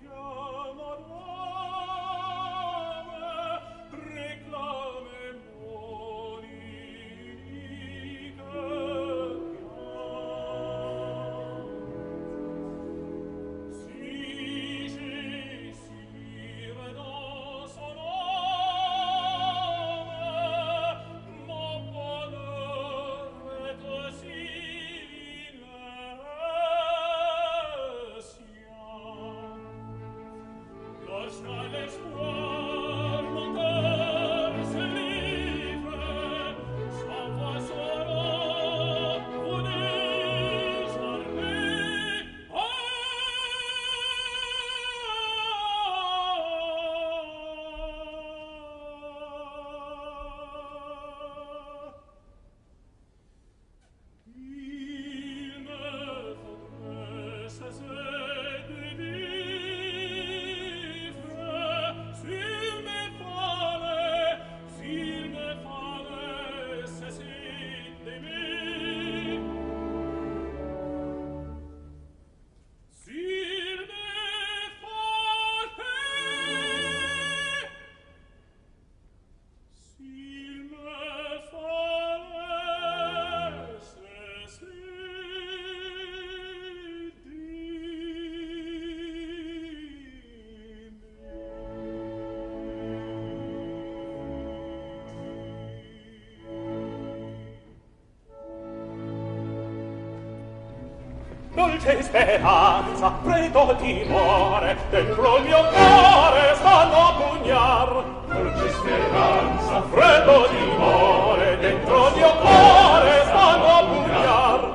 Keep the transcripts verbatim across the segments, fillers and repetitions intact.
Dolce speranza, freddo timore, dentro il mio cuore stanno a pugnar. Dolce speranza, freddo timore, dentro il mio cuore stanno a pugnar.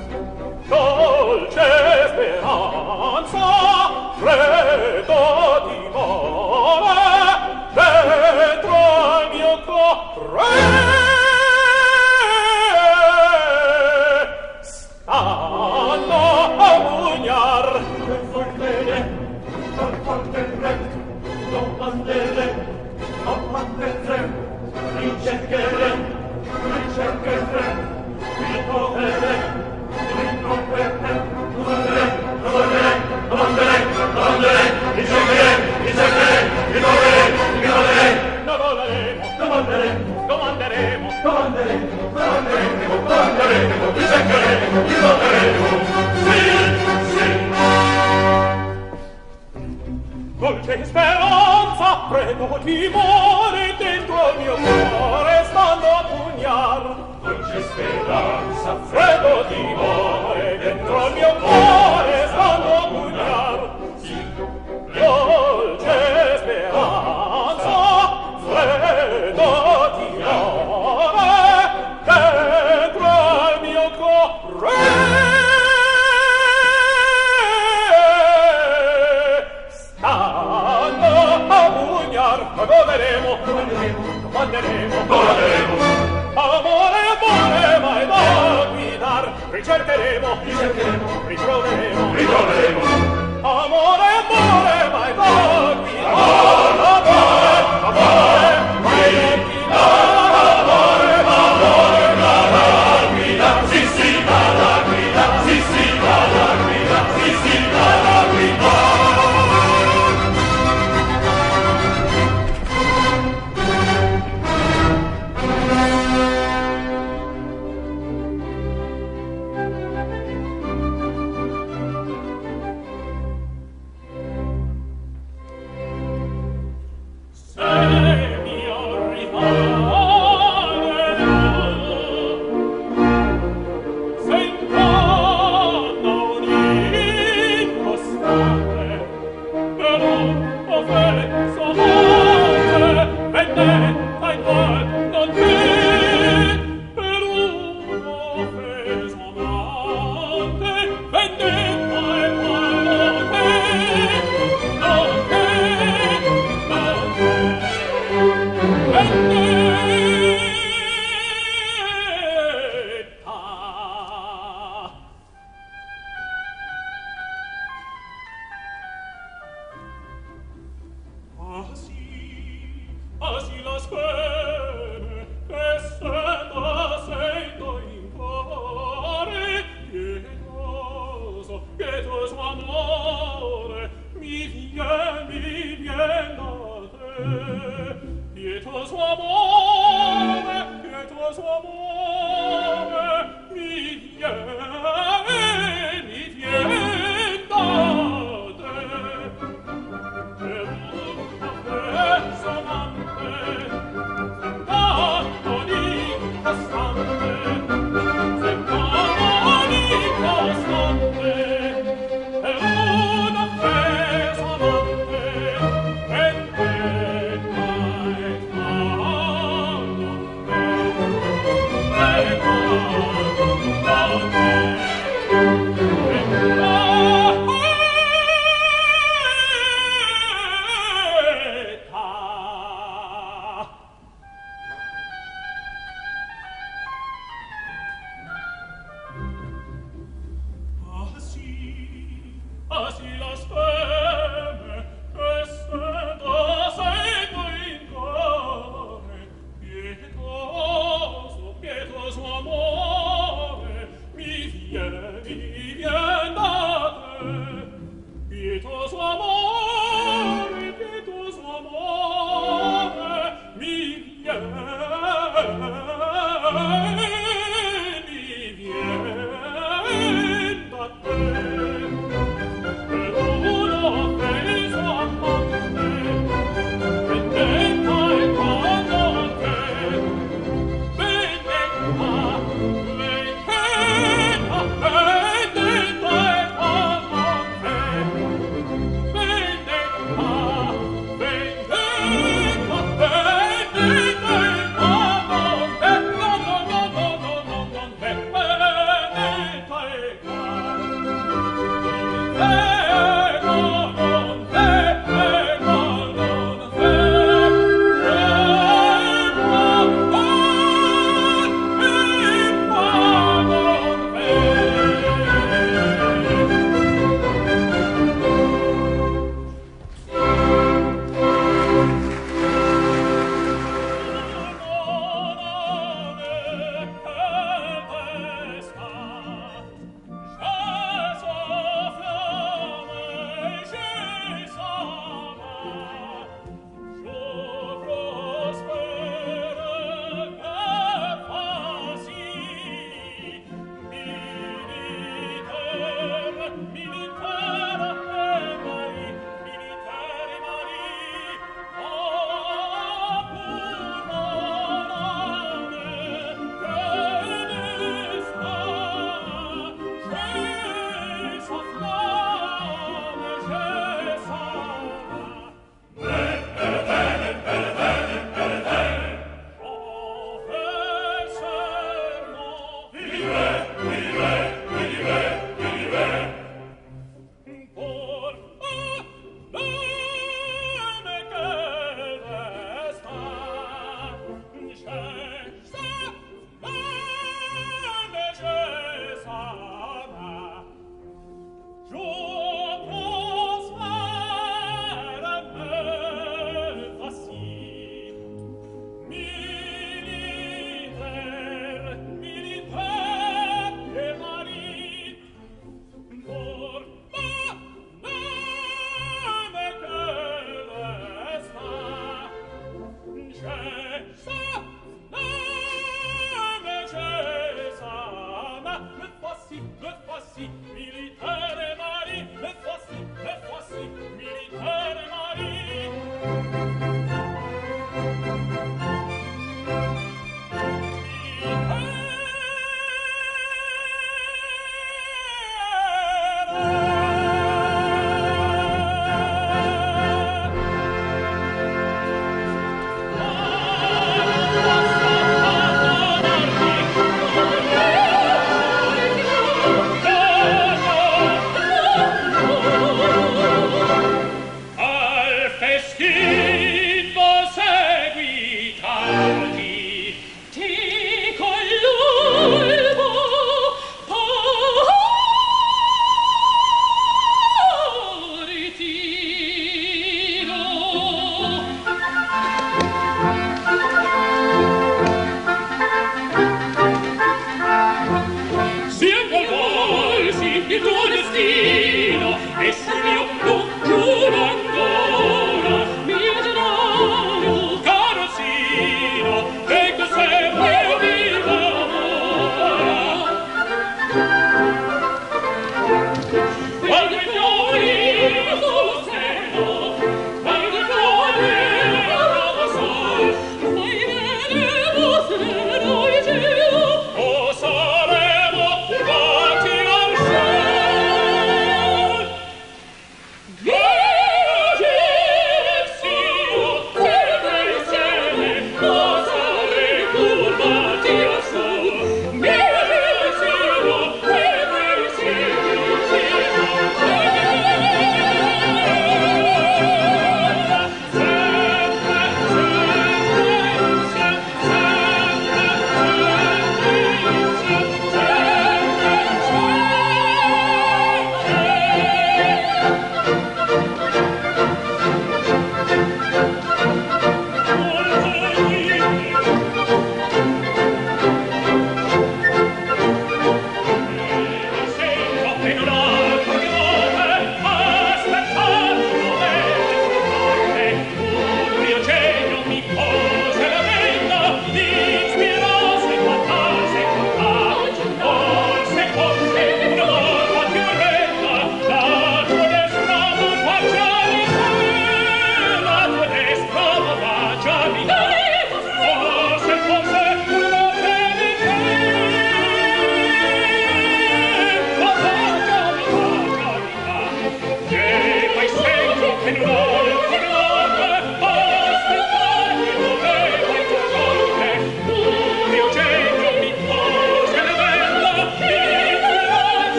Dolce speranza, freddo timore, dentro il mio cuore Dolce speranza, freddo timore, dentro il mio cuore stanno a pugnar. Dolce speranza, freddo timore, dentro il mio cuore stanno a pugnar. Dolce speranza, freddo timore, dentro il mio cuore ma goderemo, comanderemo, comanderemo. Amore, amore, mai da guidar, ricercheremo, ricercheremo, ritroveremo, ritroveremo. Amore, amore, mai da guidar, amore, amore, mai da guidar, amore, amore, mai da guidar, sì, sì, mai da guidar, sì, sì, mai da guidar, sì, sì, mai da guidar. pietoso amore, pietoso amore, mi viene, mi vien da te. E una penso amante, sentato di costante, sentato di costante, e una penso amante, mente mai fallo me, e quando me, Ah sì, la speme, che stendo seguo in cuore, pietoso, pietoso amore, mi viene, mi vien da te, pietoso amore.